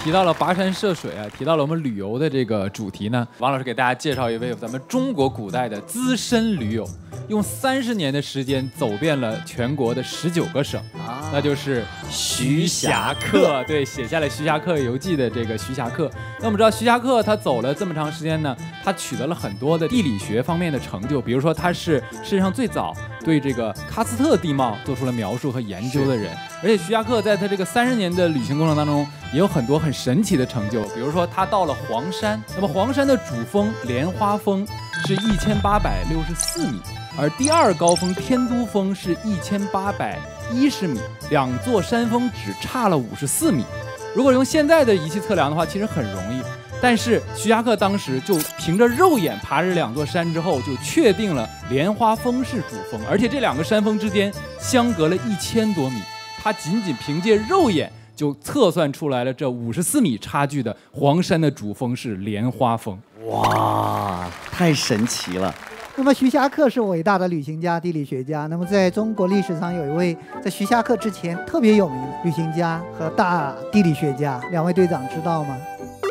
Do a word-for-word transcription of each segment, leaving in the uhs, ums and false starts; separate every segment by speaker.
Speaker 1: 提到了跋山涉水啊，提到了我们旅游的这个主题呢，王老师给大家介绍一位咱们中国古代的资深驴友，用三十年的时间走遍了全国的十九个省，啊、那就是徐霞客。对，写下了《徐霞客游记》的这个徐霞客。那我们知道徐霞客他走了这么长时间呢，他取得了很多的地理学方面的成就，比如说他是世界上最早对这个喀斯特地貌做出了描述和研究的人。而且徐霞客在他这个三十年的旅行过程当中，也有很多很神奇的成就，比如说他到了黄山，那么黄山的主峰莲花峰是一千八百六十四米，而第二高峰天都峰是一千八百一十米，两座山峰只差了五十四米。如果用现在的仪器测量的话，其实很容易。但是徐霞客当时就凭着肉眼爬这两座山之后，就确定了莲花峰是主峰，而且这两个山峰之间相隔了一千多米。他仅仅凭借肉眼就测算出来了这五十四米差距的黄山的主峰是莲花峰。
Speaker 2: 哇，太神奇了！
Speaker 3: 那么徐霞客是伟大的旅行家、地理学家。那么在中国历史上有一位在徐霞客之前特别有名的旅行家和大地理学家，两位队长知道吗？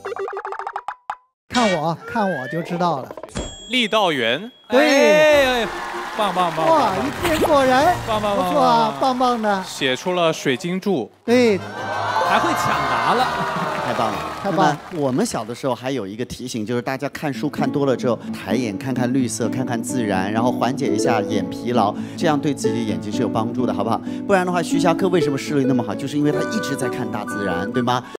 Speaker 3: 看我，看我就知道了。
Speaker 4: 郦道元。
Speaker 3: 对。
Speaker 1: 哎棒棒棒！
Speaker 3: 哇，一天果然
Speaker 1: 棒棒棒，
Speaker 3: 不错啊，棒棒的，
Speaker 4: 写出了水晶柱，
Speaker 3: 对，
Speaker 1: 还会抢答了，
Speaker 2: 太棒了，
Speaker 3: 太棒了！
Speaker 2: 我们小的时候还有一个提醒，就是大家看书看多了之后，抬眼看看绿色，看看自然，然后缓解一下眼疲劳，这样对自己的眼睛是有帮助的，好不好？不然的话，徐霞客为什么视力那么好，就是因为他一直在看大自然，对吗？